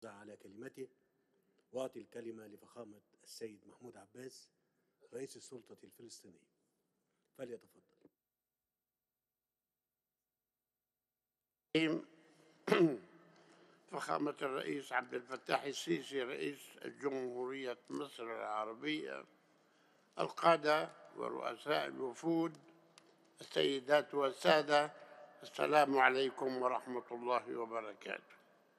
على كلمته، وأعطي الكلمة لفخامة السيد محمود عباس رئيس السلطة الفلسطينية، فليتفضل. فخامة الرئيس عبد الفتاح السيسي رئيس جمهورية مصر العربية، القادة ورؤساء الوفود، السيدات والسادة، السلام عليكم ورحمة الله وبركاته.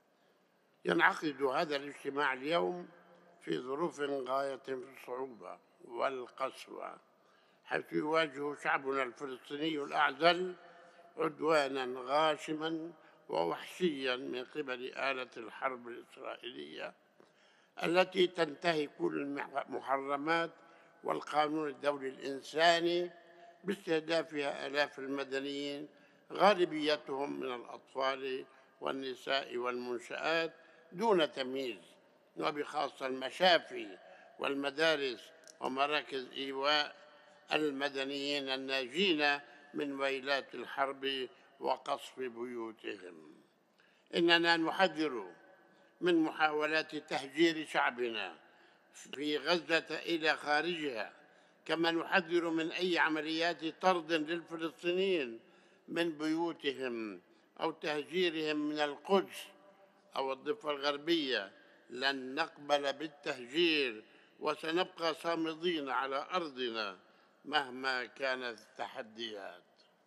ينعقد هذا الاجتماع اليوم في ظروف غاية في الصعوبة والقسوة، حيث يواجه شعبنا الفلسطيني الأعزل عدوانا غاشما ووحشيا من قبل آلة الحرب الإسرائيلية التي تنتهك المحرمات والقانون الدولي الإنساني باستهدافها آلاف المدنيين غالبيتهم من الأطفال والنساء والمنشآت دون تمييز، وبخاصة المشافي والمدارس ومراكز إيواء المدنيين الناجين من ويلات الحرب وقصف بيوتهم. إننا نحذر من محاولات تهجير شعبنا في غزة إلى خارجها، كما نحذر من أي عمليات طرد للفلسطينيين من بيوتهم أو تهجيرهم من القدس أو الضفة الغربية. لن نقبل بالتهجير، وسنبقى صامدين على أرضنا مهما كانت التحديات.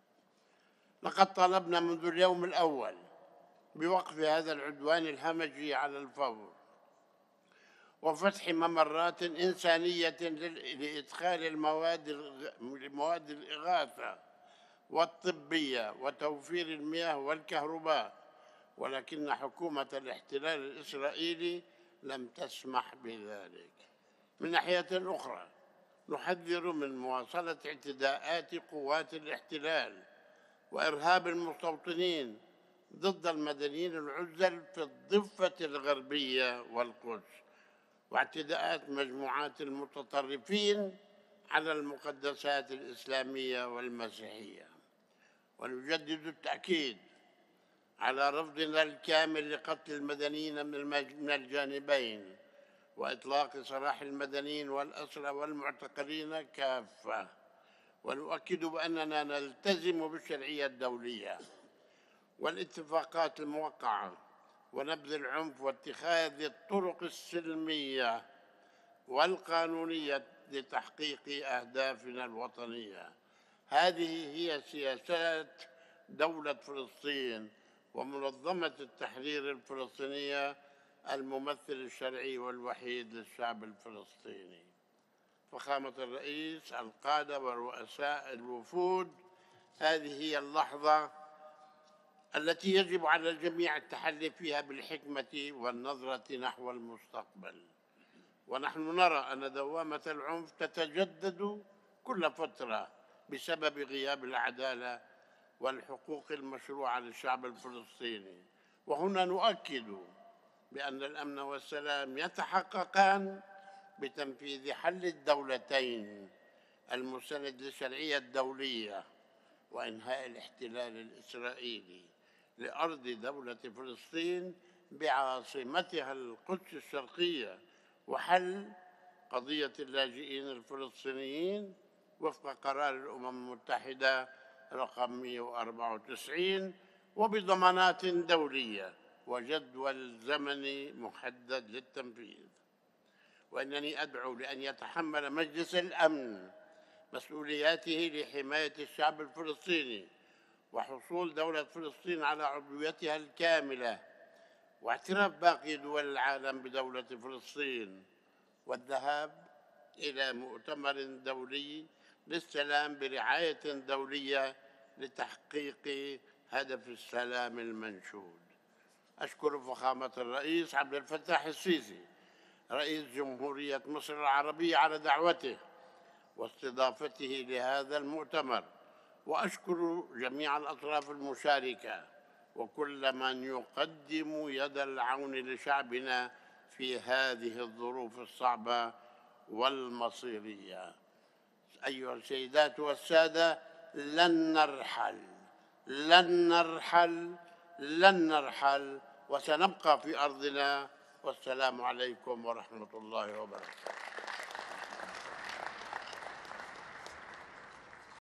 لقد طالبنا منذ اليوم الأول بوقف هذا العدوان الهمجي على الفور، وفتح ممرات إنسانية لإدخال مواد الإغاثة والطبية وتوفير المياه والكهرباء، ولكن حكومة الاحتلال الإسرائيلي لم تسمح بذلك. من ناحية أخرى، نحذر من مواصلة اعتداءات قوات الاحتلال وإرهاب المستوطنين ضد المدنيين العزل في الضفة الغربية والقدس، واعتداءات مجموعات المتطرفين على المقدسات الإسلامية والمسيحية. ونجدد التأكيد على رفضنا الكامل لقتل المدنيين من الجانبين، وإطلاق سراح المدنيين والأسرى والمعتقلين كافة. ونؤكد بأننا نلتزم بالشرعية الدولية والاتفاقات الموقعة، ونبذ العنف واتخاذ الطرق السلمية والقانونية لتحقيق أهدافنا الوطنية. هذه هي سياسات دولة فلسطين ومنظمة التحرير الفلسطينية، الممثل الشرعي والوحيد للشعب الفلسطيني. فخامة الرئيس، القادة ورؤساء الوفود، هذه هي اللحظة التي يجب على الجميع التحلي فيها بالحكمة والنظرة نحو المستقبل. ونحن نرى أن دوامة العنف تتجدد كل فترة بسبب غياب العدالة والحقوق المشروعة للشعب الفلسطيني. وهنا نؤكد بأن الأمن والسلام يتحققان بتنفيذ حل الدولتين المستند للشرعية الدولية، وإنهاء الاحتلال الإسرائيلي لأرض دولة فلسطين بعاصمتها القدس الشرقية، وحل قضية اللاجئين الفلسطينيين وفق قرار الأمم المتحدة رقم 194، وبضمانات دولية وجدول زمني محدد للتنفيذ. وإنني أدعو لأن يتحمل مجلس الأمن مسؤولياته لحماية الشعب الفلسطيني وحصول دولة فلسطين على عضويتها الكاملة، واعتراف باقي دول العالم بدولة فلسطين، والذهاب إلى مؤتمر دولي للسلام برعاية دولية لتحقيق هدف السلام المنشود. أشكر فخامة الرئيس عبد الفتاح السيسي رئيس جمهورية مصر العربية على دعوته واستضافته لهذا المؤتمر، وأشكر جميع الأطراف المشاركة وكل من يقدم يد العون لشعبنا في هذه الظروف الصعبة والمصيرية. أيها السيدات والسادة، لن نرحل لن نرحل لن نرحل، وسنبقى في أرضنا والسلام عليكم ورحمة الله وبركاته.